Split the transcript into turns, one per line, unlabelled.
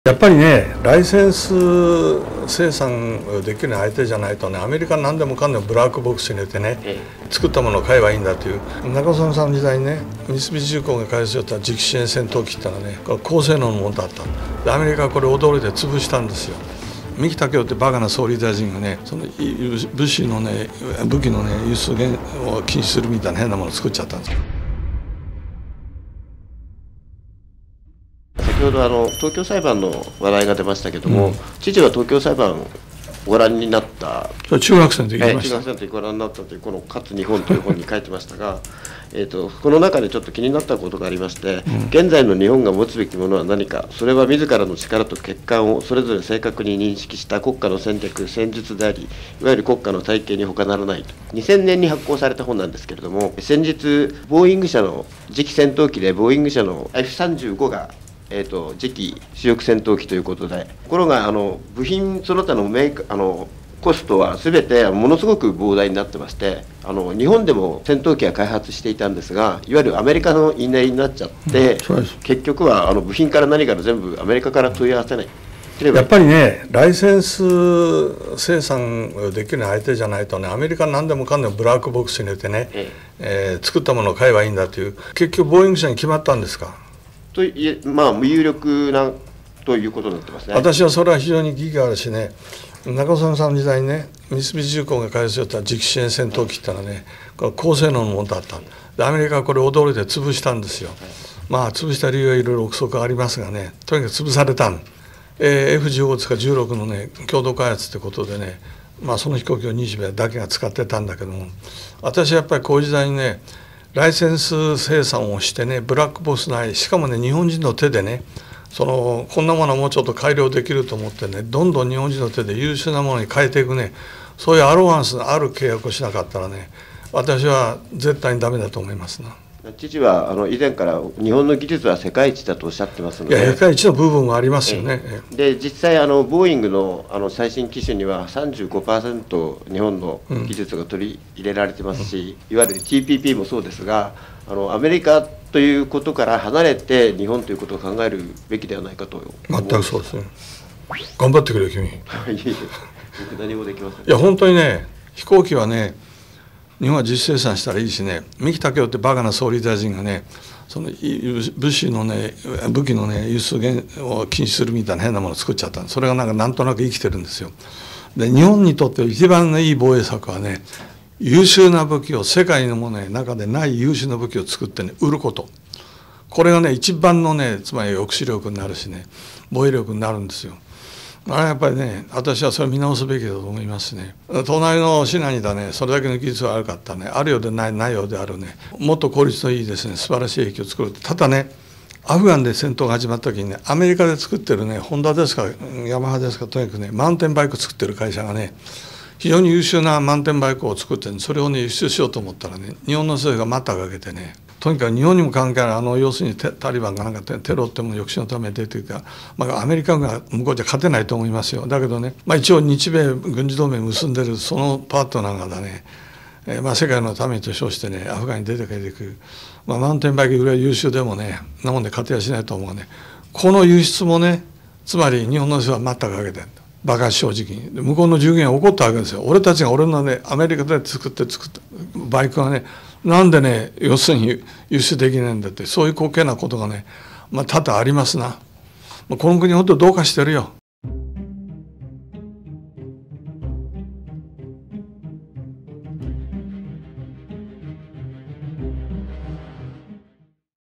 やっぱりね、ライセンス生産できる相手じゃないとね、アメリカ何でもかんでもブラックボックスに入れてね、作ったものを買えばいいんだという、中曽根さんの時代にね、三菱重工が開発した磁気支援戦闘機ってのはね、これ高性能のものだった。で、アメリカはこれ驚いて潰したんですよ。三木武夫ってバカな総理大臣がね、その武器のね、輸出を禁止するみたいな変なものを作っちゃったんですよ。
先ほど東京裁判の話題が出ましたけども、知事は東京裁判ご覧になった。
中学生の時に
中学生の時ご覧になったというこの「勝日本」という本に書いてましたがこの中でちょっと気になったことがありまして、現在の日本が持つべきものは何か、それは自らの力と欠陥をそれぞれ正確に認識した国家の戦略戦術であり、いわゆる国家の体系に他ならないと。2000年に発行された本なんですけれども、先日ボーイング社の次期戦闘機でボーイング社の F35 が次期主力戦闘機ということで、ところが部品その他のコストは全てものすごく膨大になってまして、日本でも戦闘機は開発していたんですが、いわゆるアメリカの言いなりになっちゃって、結局は部品から何から全部アメリカから問い合わせない。
やっぱりね、ライセンス生産できる相手じゃないとね、アメリカ何でもかんでもブラックボックスに入れてね、作ったものを買えばいいんだという、結局ボーイング社に決まったんですか。
と有力なということになってますね。
私はそれは非常に疑義があるしね、中曽根さんの時代にね、三菱重工が開発した磁気支援戦闘機ってのはね、これ高性能のものだった。で、アメリカはこれ驚いて潰したんですよ。潰した理由はいろいろ憶測がありますがね、とにかく潰されたん。F15 ですか16のね、共同開発ってことでね、その飛行機を日米だけが使ってたんだけども、私はやっぱりこういう時代にね、ライセンス生産をしてね、ブラックボスない、しかもね、日本人の手でね、こんなものをもうちょっと改良できると思ってね、どんどん日本人の手で優秀なものに変えていくね、そういうアロガンスのある契約をしなかったらね、私は絶対にダメだと思いますな。
知事は以前から日本の技術は世界一だとおっしゃってますので、
世界一の部分がありますよね。
で、実際ボーイングの最新機種には 35% 日本の技術が取り入れられてますし、いわゆる TPP もそうですが、アメリカということから離れて日本ということを考えるべきではないかと。
全くそうですね。頑張ってくれ君。
僕何もできません。
いや本当にね、飛行機はね、日本は自主生産したらいいしね、三木武夫ってバカな総理大臣がね、その武器のね、輸出を禁止するみたいな変なものを作っちゃったんです。それがなんとなく生きてるんですよ。で、日本にとって一番のいい防衛策はね、優秀な武器を、世界のものの中でない優秀な武器を作ってね、売ること。これがね、一番のね、つまり抑止力になるしね、防衛力になるんですよ。やっぱりね、私はそれ見直すべきだと思いますね。隣のシナにだね、それだけの技術があるかったね、あるようでない、ないようであるね、もっと効率のいいですね、素晴らしい兵器を作る。ただね、アフガンで戦闘が始まった時にね、アメリカで作ってるね、ホンダですか、ヤマハですか、とにかくね、マウンテンバイク作ってる会社がね、非常に優秀なマウンテンバイクを作って、それをね、輸出しようと思ったらね、日本の政府が待ったをかけてね、とにかく日本にも関係ある要するにタリバンがテロっても抑止のために出ているから、アメリカ軍が向こうじゃ勝てないと思いますよ。だけどね、一応日米軍事同盟結んでるそのパートナーがだね、世界のためにと称してね、アフガンに出ていく、マウンテンバイクぐらい優秀でもね、なもんで勝てはしないと思うね。この輸出もね、つまり日本の人は待ったをかけてる。馬鹿正直に向こうの従業員は怒ったわけですよ。俺たちが俺のね、アメリカで作ったバイクがね、なんでね、要するに輸出できないんだって、そういう滑稽なことがね、多々ありますな。この国本当どうかしてるよ。